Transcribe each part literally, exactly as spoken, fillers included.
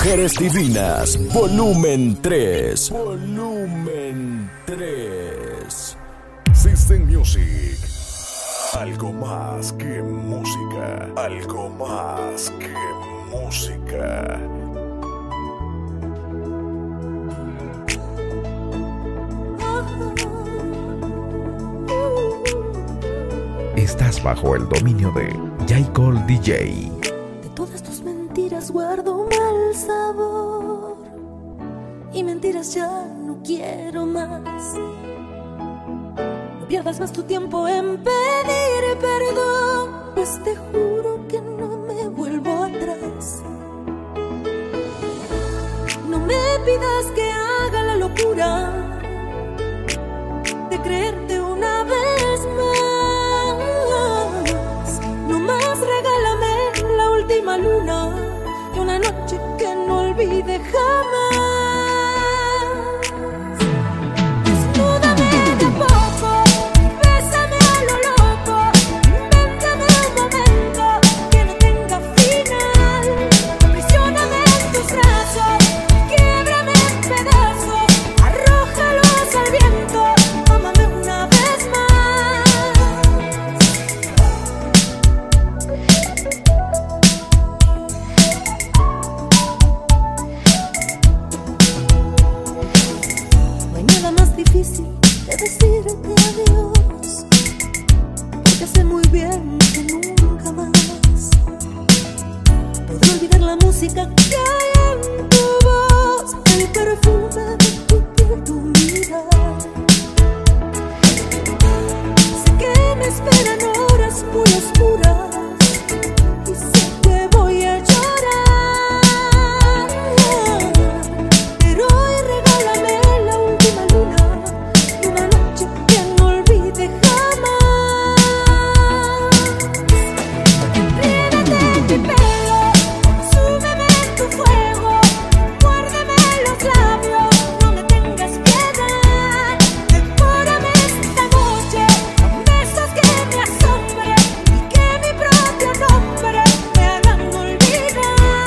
Mujeres Divinas, volumen tres. Volumen tres. System Music. Algo más que música. Algo más que música. Estás bajo el dominio de J-Cole D J. De todas tus mentiras guardo un mal sabor, y mentiras ya no quiero más. No pierdas más tu tiempo en pedir perdón, pues te juro que no me vuelvo atrás. No me pidas que haga la locura de creerte una vez más. No más regálame la última luna y una noche que no olvide jamás. Desnúdame de a poco, bésame a lo loco, invéntame un momento que no tenga final. Aprisioname en tus brazos, quiebrame en pedazos, arrójalos al viento, ámame una vez más. No hay nada más difícil que decirte adiós, porque sé muy bien que nunca más podré olvidar la música que hay en tu voz, el perfume de tu piel, tu mirar. Sé que me esperan horas muy oscuras y sé que voy a llorar, pero hoy regálame la última luna y una noche que no olvide jamás. Enrédate en mi pelo, consúmeme en tu fuego, muérdeme los labios, no me tengas piedad. Devórame esta noche con besos que me asombren y que mi propio nombre me hagan olvidar.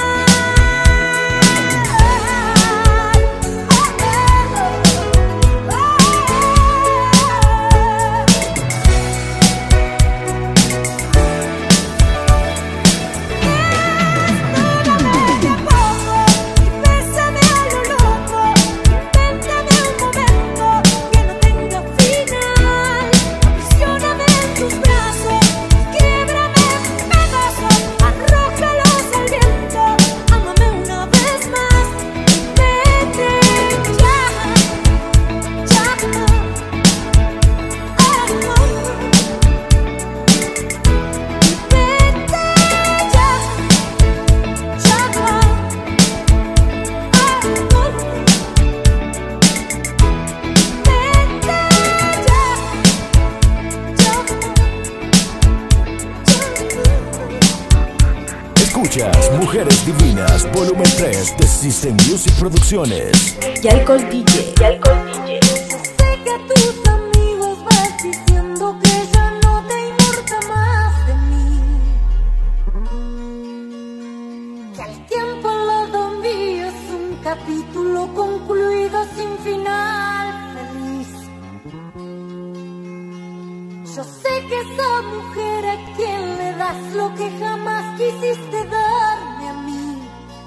Desnúdame de a poco y bésame a lo loco, invéntame un momento que no tenga final. Aprisioname en tus brazos, quiebrame en pedazos, arrójalos al viento, ámame una vez más. Vete ya, ya, ah, no. Vete ya, ya, ah, no. Escuchas Mujeres Divinas, volumen tres de System Music Producciones. J-Cole D J. Sé que a tus amigos vas diciendo que ya no te importa más de mí, que al tiempo al lado mío es un capítulo concluido sin final feliz. Yo sé que esa mujer a quien le das lo que jamás quisiste darme a mí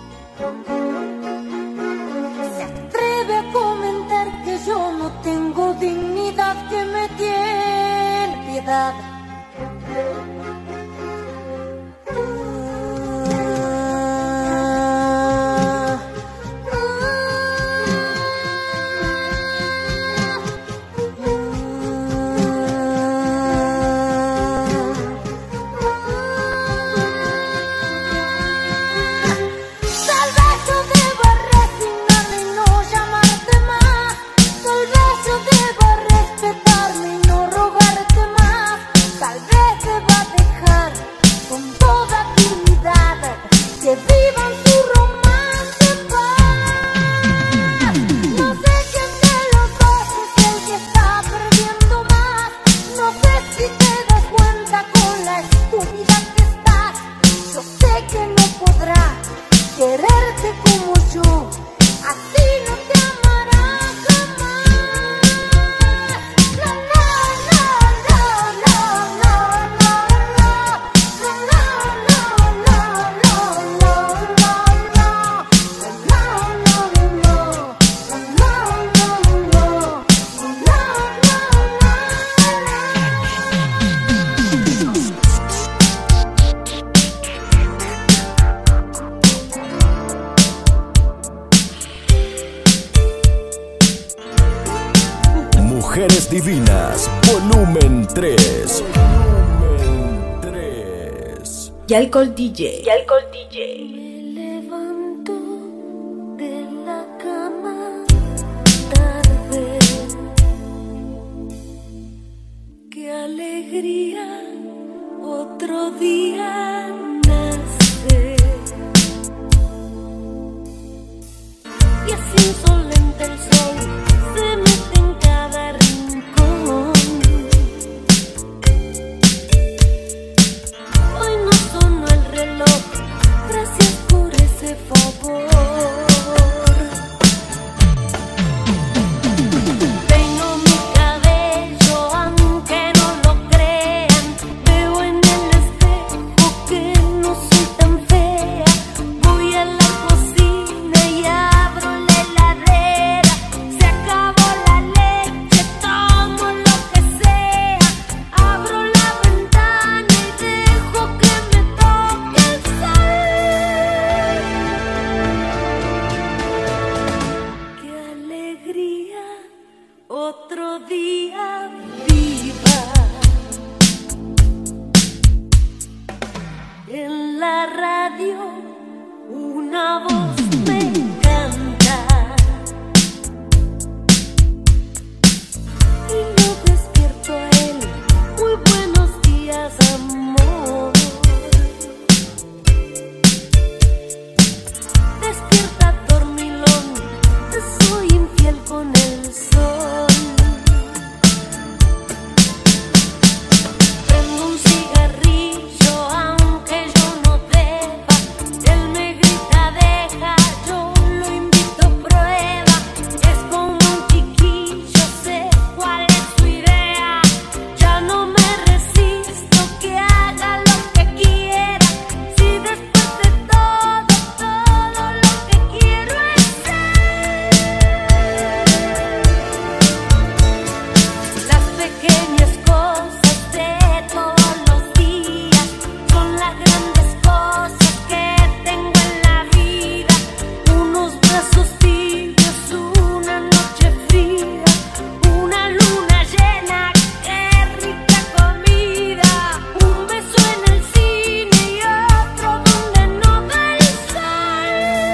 se atreve a comentar que yo no tengo dignidad, que me tiene piedad. Ah, Tal vez no Mujeres Divinas, volumen tres. Volumen tres. Yalcol D J. Yalcol D J. Me levanto de la cama tarde. Qué alegría, otro día nace. Y así insolente el sol se mete en cada rincón. Hoy no sonó el reloj, gracias por ese favor. Peino mi cabello, aunque no lo crean. Veo en el espejo que no soy tan fea. Voy a la cocina y abro la heladera. Se acabó la leche, tomo lo que sea. Abro la ventana y dejo que me toque el sol. Qué alegría, otro día viva. En la radio una voz me encanta y lo despierto a él. Muy buenos días, amor. Despierta, dormilón, te soy infiel con el sol. Prendo un cigarrillo, aunque yo no deba. Él me grita, deja, yo lo invito a prueba. Es como un chiquillo, sé cuál es su idea. Ya no me resisto, que haga lo que quiera. Si después de todo, todo lo que quiero es ser. Las pequeñas cosas de todos los días son las grandes cosas que tengo en la vida. Unos brazos tibios, una noche fría, una luna llena, qué rica comida. Un beso en el cine y otro donde no da el sol.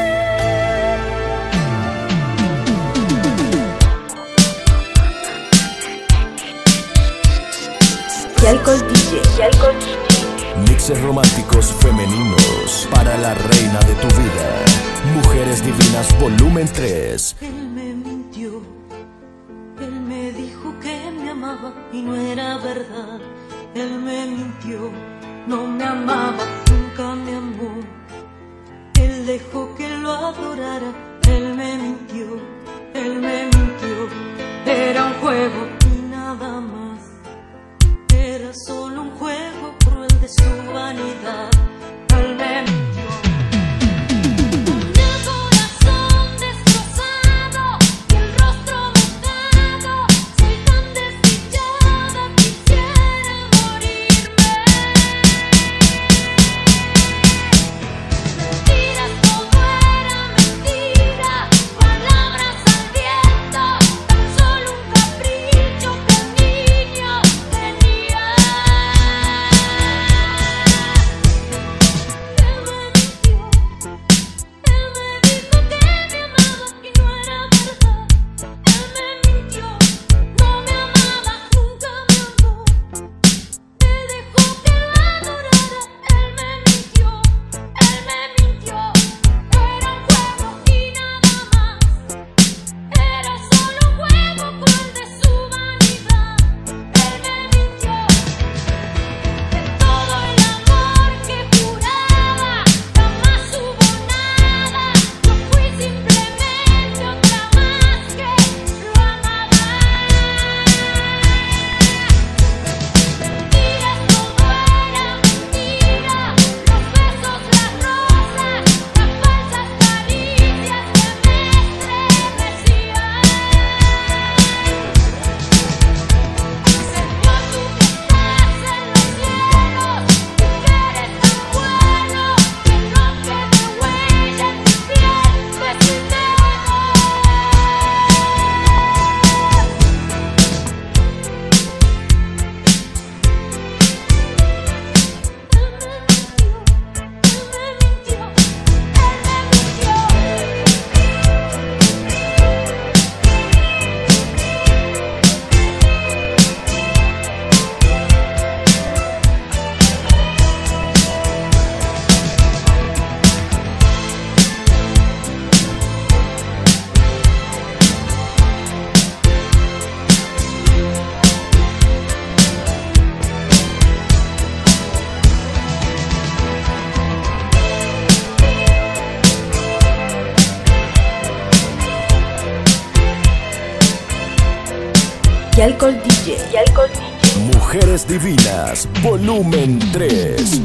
Yalcol D J. Yalcol D J. Mixes románticos femeninos para la reina de tu vida. Mujeres Divinas, volumen tres. Él me mintió, él me dijo que me amaba y no era verdad. Él me mintió, no me amaba, nunca me amó. Él dejó que lo adorara, él me mintió, él me mintió. Era un juego y nada más. Era solo un juego cruel de su vanidad. Él me mintió. Con el corazón destrozado y el rostro mojado, soy tan desdichada, quisiera morirme. Mentiras, todo era mentira, palabras al viento, tan solo un capricho que el niño tenía. Yalcol D J. Yalcol D J. Mujeres Divinas, volumen tres.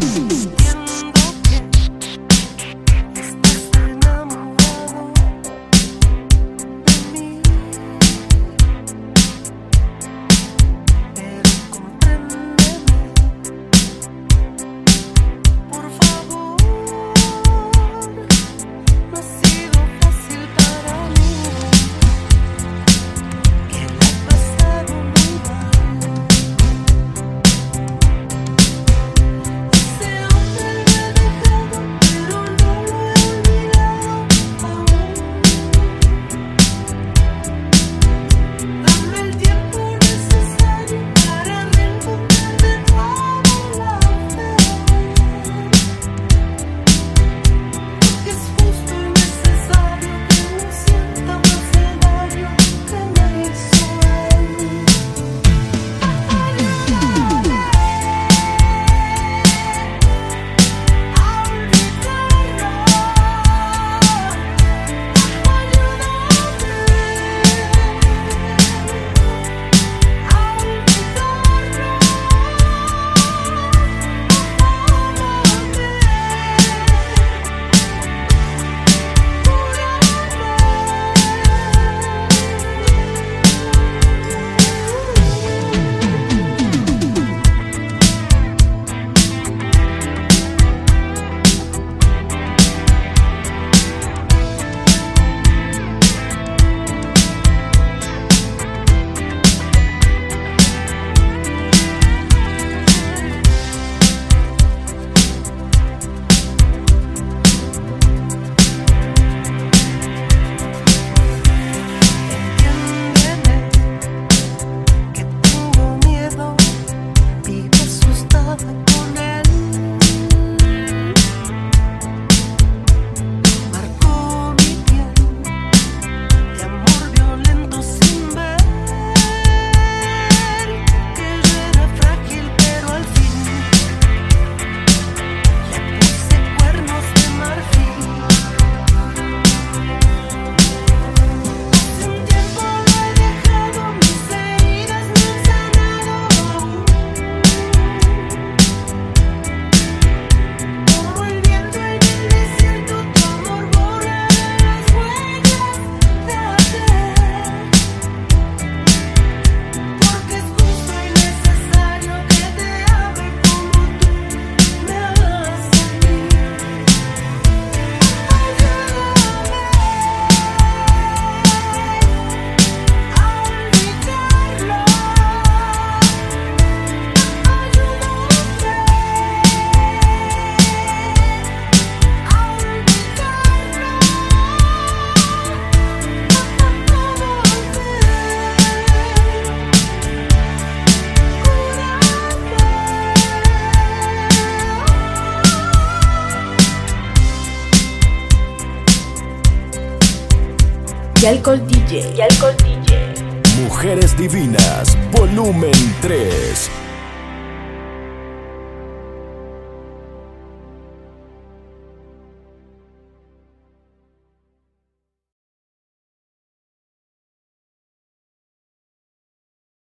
Yalcol D J. Yalcol D J. Mujeres Divinas, volumen tres.